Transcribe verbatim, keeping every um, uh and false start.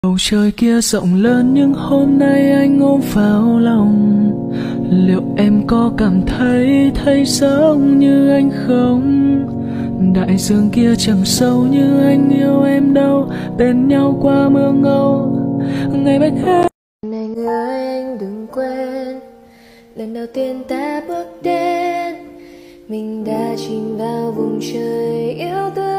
Bầu trời kia rộng lớn nhưng hôm nay anh ôm vào lòng. Liệu em có cảm thấy thấy giống như anh không? Đại dương kia chẳng sâu như anh yêu em đâu. Bên nhau qua mưa ngâu ngày bách hết. Này người ơi, anh đừng quên, lần đầu tiên ta bước đến, mình đã chìm vào vùng trời yêu thương.